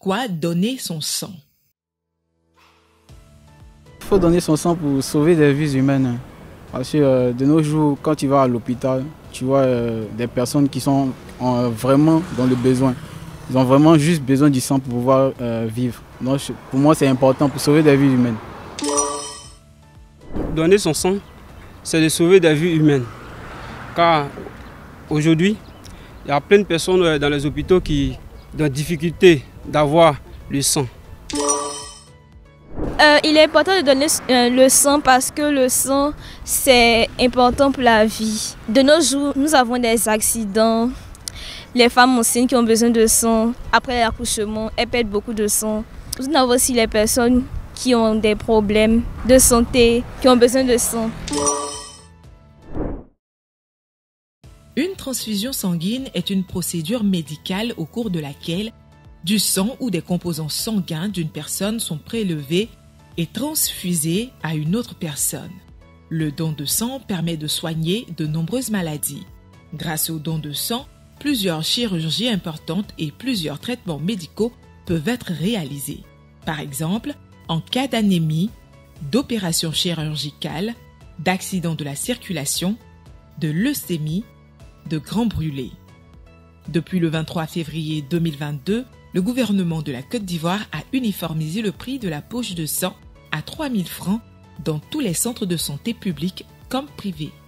Pourquoi donner son sang? Il faut donner son sang pour sauver des vies humaines. Parce que de nos jours, quand tu vas à l'hôpital, tu vois des personnes qui sont vraiment dans le besoin. Ils ont vraiment juste besoin du sang pour pouvoir vivre. Donc pour moi, c'est important pour sauver des vies humaines. Donner son sang, c'est de sauver des vies humaines. Car aujourd'hui, il y a plein de personnes dans les hôpitaux qui ont difficulté d'avoir le sang. Il est important de donner le sang parce que le sang, c'est important pour la vie. De nos jours, nous avons des accidents. Les femmes enceintes qui ont besoin de sang, après l'accouchement, elles perdent beaucoup de sang. Nous avons aussi les personnes qui ont des problèmes de santé, qui ont besoin de sang. Une transfusion sanguine est une procédure médicale au cours de laquelle du sang ou des composants sanguins d'une personne sont prélevés et transfusés à une autre personne. Le don de sang permet de soigner de nombreuses maladies. Grâce au don de sang, plusieurs chirurgies importantes et plusieurs traitements médicaux peuvent être réalisés. Par exemple, en cas d'anémie, d'opération chirurgicale, d'accident de la circulation, de leucémie, de grands brûlés. Depuis le 23 février 2022, le gouvernement de la Côte d'Ivoire a uniformisé le prix de la poche de sang à 3 000 francs dans tous les centres de santé publics comme privés.